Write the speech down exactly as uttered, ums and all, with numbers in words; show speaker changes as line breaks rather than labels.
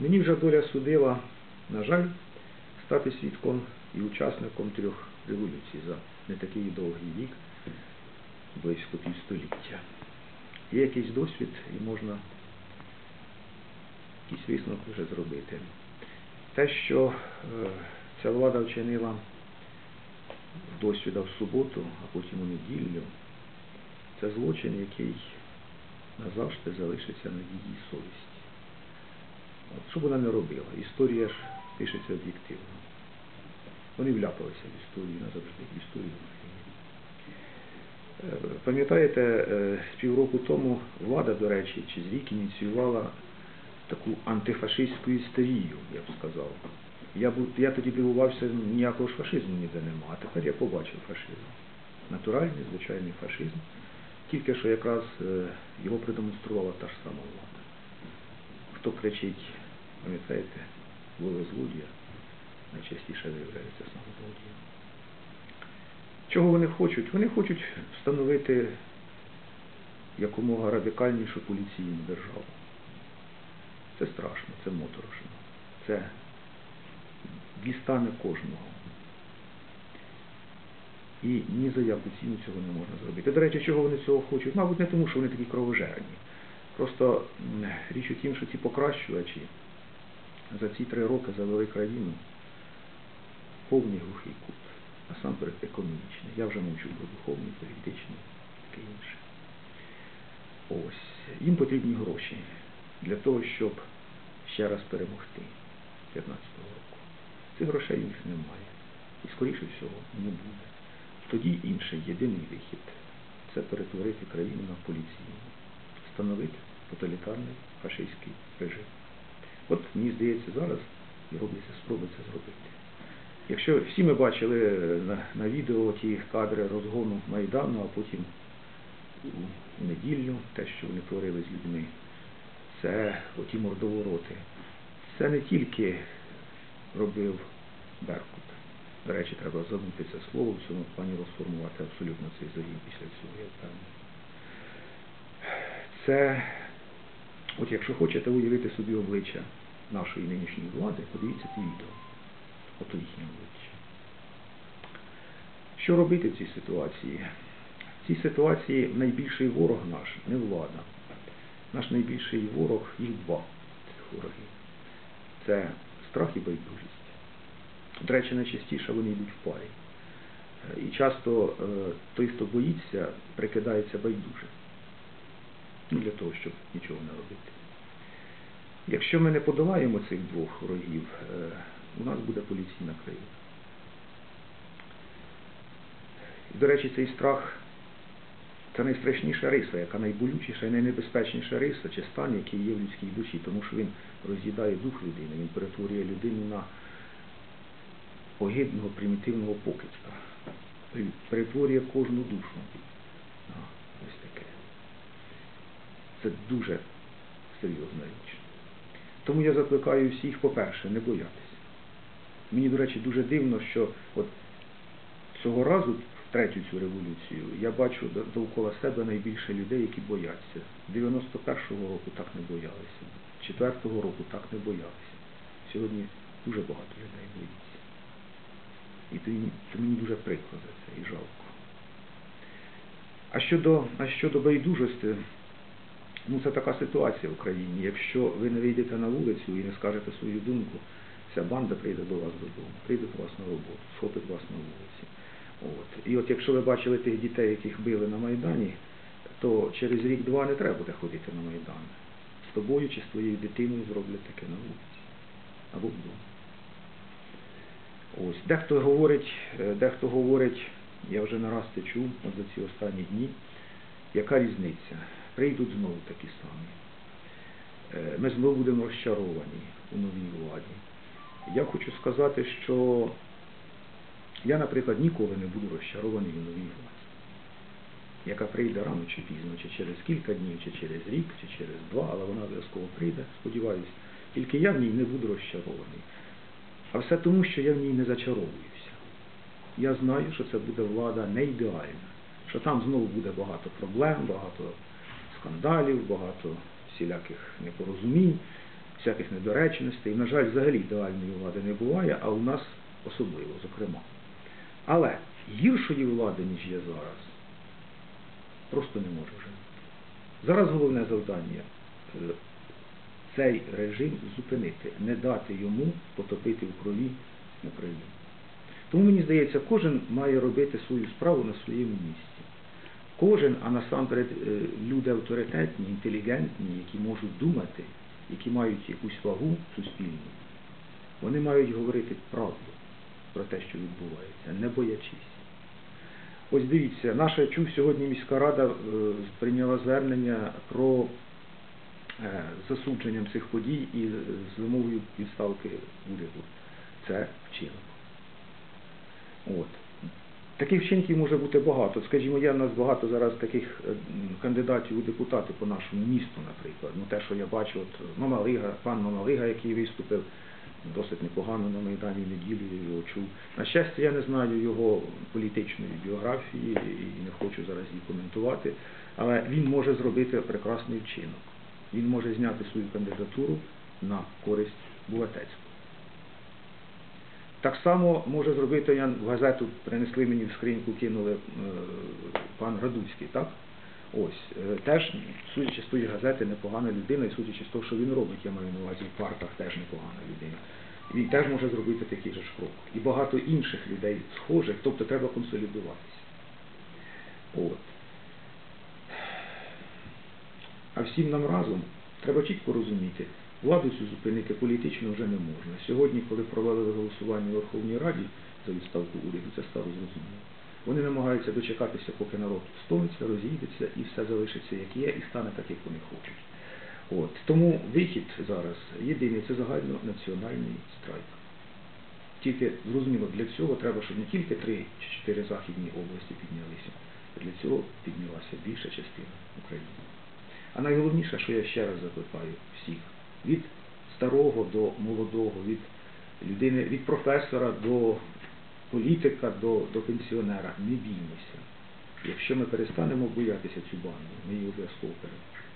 Мені вже доля судила, на жаль, стати свідком і учасником трьох революцій за не такий довгий вік, близько півстоліття. Є якийсь досвід і можна якийсь висновок вже зробити. Те, що е, ця влада вчинила досвіда в суботу, а потім у неділю, це злочин, який назавжди залишиться на її совісті. От, що б вона не робила? Історія ж пишеться об'єктивно. Вони вляпалися в історію назавжди, в історію України. Пам'ятаєте, півроку тому влада, до речі, чи з рік ініціювала таку антифашистську істерію, я б сказав. Я, був, я тоді дивувався, ніякого ж фашизму ніде нема, а тепер я побачив фашизм. Натуральний, звичайний фашизм. Тільки що якраз його продемонструвала та ж сама влада. Хто кричить, пам'ятаєте, слово злодія, найчастіше виявляється саме злодієм. Чого вони хочуть? Вони хочуть встановити якомога радикальнішу поліційну державу. Це страшно, це моторошно. Це дістане кожного. І ні за яку ціну цього не можна зробити. До речі, чого вони цього хочуть? Мабуть, не тому, що вони такі кровожерні. Просто річ у тім, що ці покращувачі за ці три роки завели країну повний глухий кут. Насамперед економічний. Я вже мовчу про духовний, політичний, таке інше. Ось. Їм потрібні гроші для того, щоб ще раз перемогти п'ятнадцятого року. Цих грошей у них немає. І, скоріше всього, не буде. Тоді інший, єдиний вихід – це перетворити країну на поліційну. Встановити тоталітарний фашистський режим. От, мені здається, зараз і робляться спроби це зробити. Якщо всі ми бачили на, на відео ті кадри розгону Майдану, а потім у неділю, те, що вони творили з людьми, це оті мордовороти. Це не тільки робив Беркут. До речі, треба забути це слово, в цьому плані розформувати абсолютно цей загін після цього, я впевнений. Це, от якщо хочете уявити собі обличчя нашої нинішньої влади, подивіться ці відео. Ото їхнє обличчя. Що робити в цій ситуації? В цій ситуації найбільший ворог наш, не влада. Наш найбільший ворог, їх два цих ворогів. Це страх і байдужість. До речі, найчастіше вони йдуть в парі. І часто той, хто боїться, прикидається байдужим. Ну, для того, щоб нічого не робити. Якщо ми не подолаємо цих двох ворогів, у нас буде поліційна країна. І, до речі, цей страх – це найстрашніша риса, яка найболючіша і найнебезпечніша риса чи стан, який є в людській душі, тому що він роз'їдає дух людини, він перетворює людину на огидного, примітивного покидька, перетворює кожну душу. А, ось таке. Це дуже серйозна річ. Тому я закликаю всіх, по-перше, не боятися. Мені, до речі, дуже дивно, що от цього разу, в третю цю революцію, я бачу довкола себе найбільше людей, які бояться. дев'яносто першого року так не боялися, четвертого року так не боялися. Сьогодні дуже багато людей боїться. І то мені дуже прикро за це і жалко. А щодо, а щодо байдужості, ну це така ситуація в Україні. Якщо ви не вийдете на вулицю і не скажете свою думку, ця банда прийде до вас додому, прийде до вас на роботу, схопить вас на вулиці. От. І от якщо ви бачили тих дітей, яких били на Майдані, то через рік-два не треба буде ходити на Майдан. З тобою чи з твоєю дитиною зроблять таке на вулиці. Або вдома. Ось. Дехто говорить, дехто говорить, я вже не раз це чув, от за ці останні дні, яка різниця? Прийдуть знову такі самі. Ми знову будемо розчаровані у новій владі. Я хочу сказати, що я, наприклад, ніколи не буду розчарований у новій владі, яка прийде рано чи пізно, чи через кілька днів, чи через рік, чи через два, але вона обов'язково прийде, сподіваюся. Тільки я в ній не буду розчарований. А все тому, що я в ній не зачаровуюся. Я знаю, що це буде влада не ідеальна, що там знову буде багато проблем, багато скандалів, багато всіляких непорозумінь. всяких недоречностей. На жаль, взагалі ідеальної влади не буває, а у нас особливо, зокрема. Але гіршої влади, ніж є зараз, просто не може вже. Зараз головне завдання – цей режим зупинити, не дати йому потопити в крові Україну. Тому, мені здається, кожен має робити свою справу на своєму місці. Кожен, а насамперед люди авторитетні, інтелігентні, які можуть думати, які мають якусь вагу суспільну, вони мають говорити правду про те, що відбувається, не боячись. Ось дивіться, наша, чув сьогодні міська рада прийняла звернення про засудженням цих подій і з вимогою відставки уряду. Це вчинок. От. Таких вчинків може бути багато. Скажімо, є в нас багато зараз таких кандидатів у депутати по нашому місту, наприклад. Ну, те, що я бачу, от Мамалига, пан Мамалига, який виступив досить непогано на Майдані неділю, я його чув. На щастя, я не знаю його політичної біографії і не хочу зараз її коментувати, але він може зробити прекрасний вчинок. Він може зняти свою кандидатуру на користь Булатецького. Так само може зробити, я в газету принесли мені в скриньку, кинули е, пан Радуцький, так? Ось, е, теж, судячи з тої газети, непогана людина, і судячи з того, що він робить, я маю на увазі в парках, теж непогана людина. Він теж може зробити такий же ж крок. І багато інших людей схожих, тобто треба консолідуватися. От. А всім нам разом треба чітко розуміти, владу цю зупинити політично вже не можна. Сьогодні, коли провели голосування у Верховній Раді за відставку уряду, це стало зрозуміло. Вони намагаються дочекатися, поки народ стомиться, розійдеться і все залишиться як є, і стане так, як вони хочуть. От. Тому вихід зараз єдиний – це загальнонаціональний страйк. Тільки, зрозуміло, для цього треба, щоб не тільки три чи чотири західні області піднялися, а для цього піднялася більша частина України. А найголовніше, що я ще раз закликаю всіх, від старого до молодого, від людини, від професора до політика, до, до пенсіонера, не біймося. Якщо ми перестанемо боятися цю банду, ми її обов'язково переможемо.